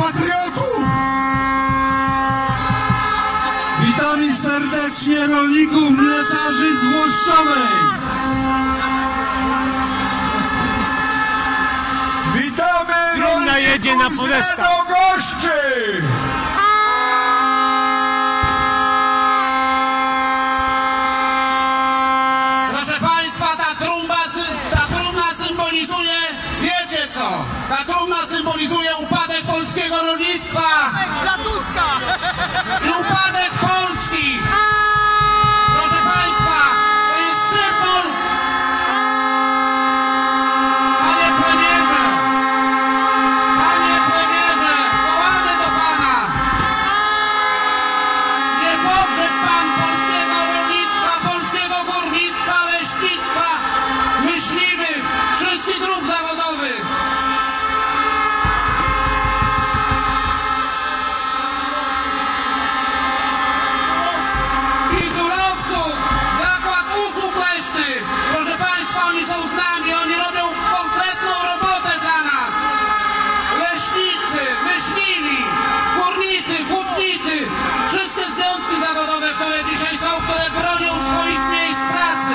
patriotów! Witamy serdecznie rolników mleczarzy z Włoszczowej! Witamy rolników z Radogoszczy! Proszę Państwa, ta trumna symbolizuje, wiecie co? Ta trumna symbolizuje upadek polskiego rolnictwa! I upadek Polski! Proszę Państwa, to jest symbol! Panie premierze, wołamy do Pana! Nie pogrzeb Pan polskiego rolnictwa, polskiego górnictwa, leśnictwa, myśliwych, wszystkich grup zawodowych! Proszę Państwa, oni są z nami, oni robią konkretną robotę dla nas. Leśnicy, myśliwi, górnicy, hutnicy, wszystkie związki zawodowe, które dzisiaj są, które bronią swoich miejsc pracy.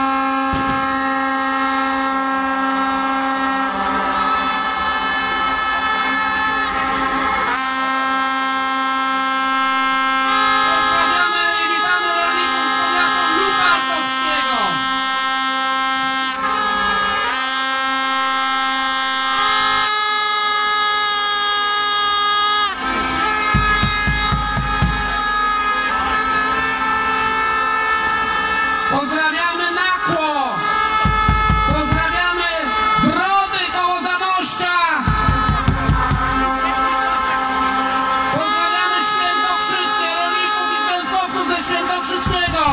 Pozdrawiamy i witamy rolników z powiatu lubartowskiego. Pozdrawiamy Nakło! Pozdrawiamy Brody koło Zamościa! Pozdrawiamy Świętokrzyskie, rolników i związkowców ze Świętokrzyskiego!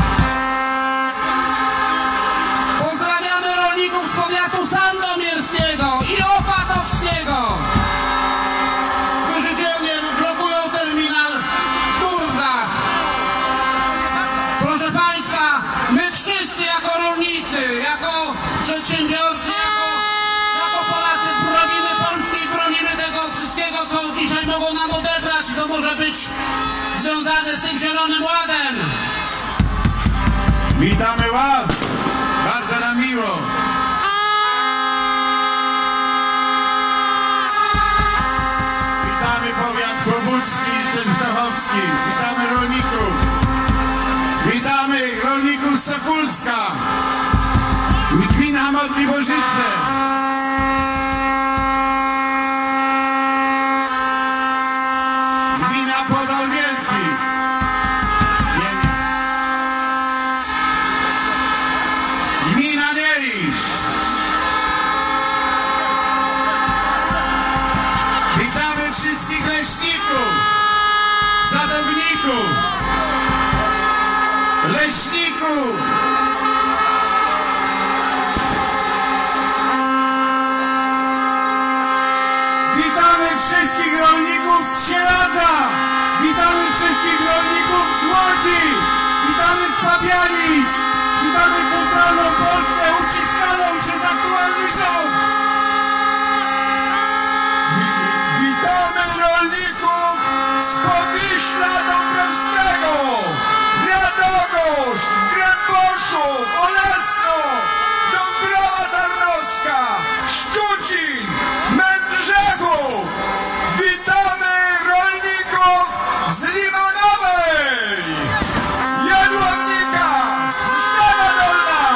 Pozdrawiamy rolników z powiatu sandomierskiego i opatowskiego! Którzy dzielnie blokują terminal w Turdach. Proszę Państwa, my wszyscy jako rolnicy, jako przedsiębiorcy, jako Polacy bronimy Polski i bronimy tego wszystkiego, co dzisiaj mogą nam odebrać i to może być związane z tym Zielonym Ładem. Witamy Was! Bardzo nam miło! Witamy powiat kłobucki i częstochowski. Witamy rolników. Witamy rolników z Sokólska. Gmina Modliborzyce. Gmina Podol Wielki. Gmina Nielisz. Witamy wszystkich leśników, sadowników, leśników. Witamy wszystkich rolników z Sieradza. Witamy wszystkich rolników z Łodzi. Witamy z Pabianic. Witamy centralną Polskę uciskaną przez aktualny rząd. Witamy rolników z Powiśla Dąbrowskiego, Radogoszcz, Gręboszów, Olesno, Dąbrowa Tarnowska, Szczucin, Mędrzechów. Witamy rolników z Limanowej, Jadłownika, Szczena Dolna.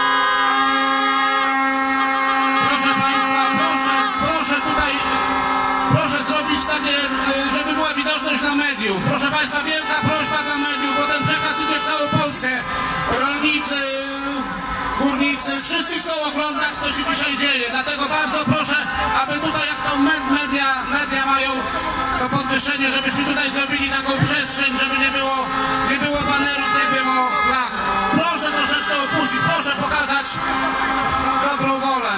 Proszę Państwa, proszę zrobić takie, żeby była widoczność dla mediów. Proszę Państwa, wielka prośba dla mediów, bo ten przekaz idzie w całą Polskę. Rolnicy, górnicy, wszyscy chcą oglądać, co się dzisiaj dzieje. Dlatego bardzo proszę, aby tutaj, jak to media mają to podwyższenie, żebyśmy tutaj zrobili taką przestrzeń, żeby nie było banerów, nie było flag. Proszę troszeczkę opuścić, proszę pokazać dobrą wolę.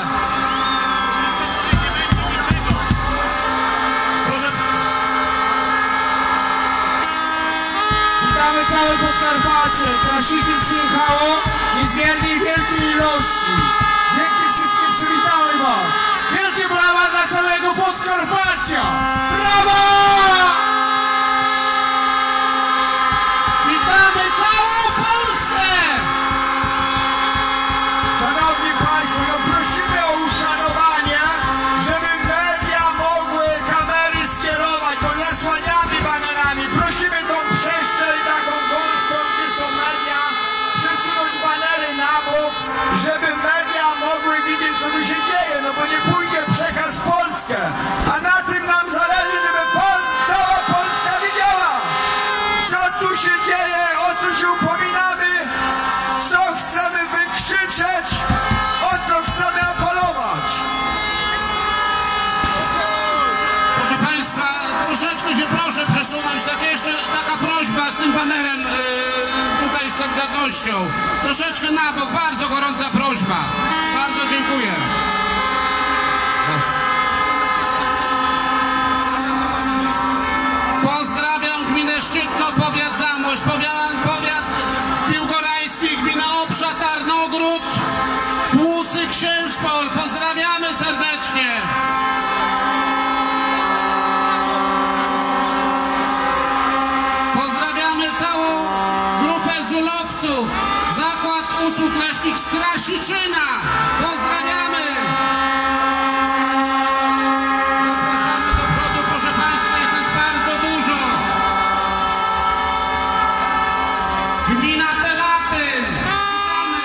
Witamy całe Podkarpacie, Krasicy przyjechało niezmiernie wielkiej ilości. Dzięki wszystkim przywitamy Was. Wielkie brawa dla całego Podkarpacia! Brawo! troszeczkę się proszę przesunąć, jeszcze taka prośba z tym banerem tutaj z Solidarnością. Troszeczkę na bok, bardzo gorąca prośba. Bardzo dziękuję. Pozdrawiam gminę Szczytno, powiat Zamość, powiat Biłgorajski, gmina Obsza, Tarnogród, Płusy, Księżpol. Pozdrawiamy serdecznie. Pozdrawiamy całą grupę zulowców, Zakład Usług Leśnych z Krasiczyna. Pozdrawiamy. Zapraszamy do przodu, proszę Państwa, jest nas bardzo dużo. Gmina Telatyn. Witamy.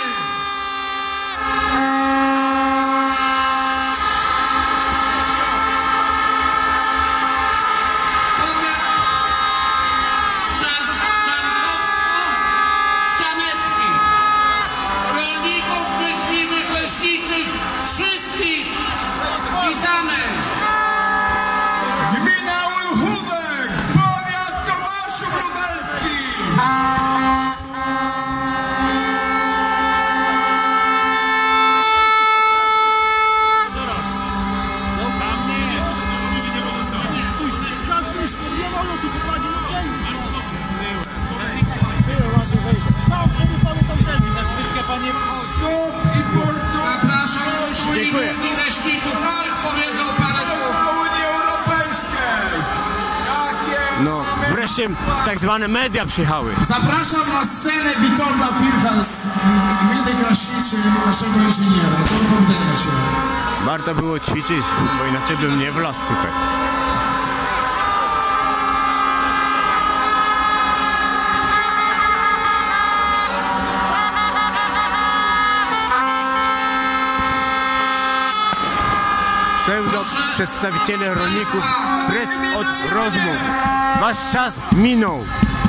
Czarnkowsko-Ścianiecki. Rolników, myśliwych, leśniczych, wszystkich witamy. Gmina Ulchówek, powiat Tomaszów Lubelski. Stop i Porto. Zapraszam myśliwych i leśników, niech powiedzą parę słów. Na Unii Europejskiej. Jakie No, mamy wreszcie tak zwane media przyjechały. Zapraszam na scenę Witolda Pilcha z gminy Krasiczyn, naszego inżyniera. Do powiedzenia się. Warto było ćwiczyć, bo inaczej bym nie wlazł tutaj. Przedstawiciele rolników, precz od rozmów. Wasz czas minął.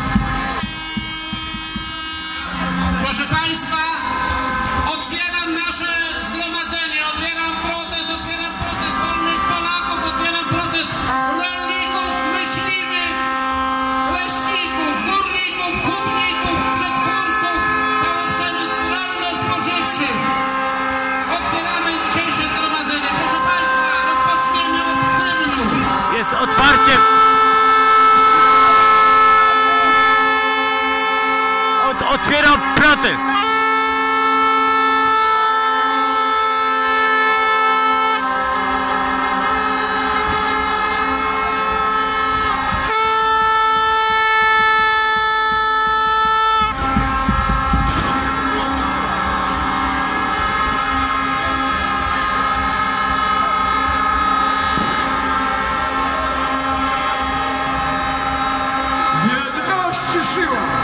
Proszę Państwa, otwieram nasze zgromadzenie, otwieram protest wolnych Polaków, otwieram protest rolników, myśliwych, leśników, górników, hutników, przetwórców, cały przemysł rolno-spożywczy. Otwieramy dzisiejsze zgromadzenie. Proszę Państwa, rozpoczniemy od hymnu. Jest otwarcie. Otwieram protest. jedności siła.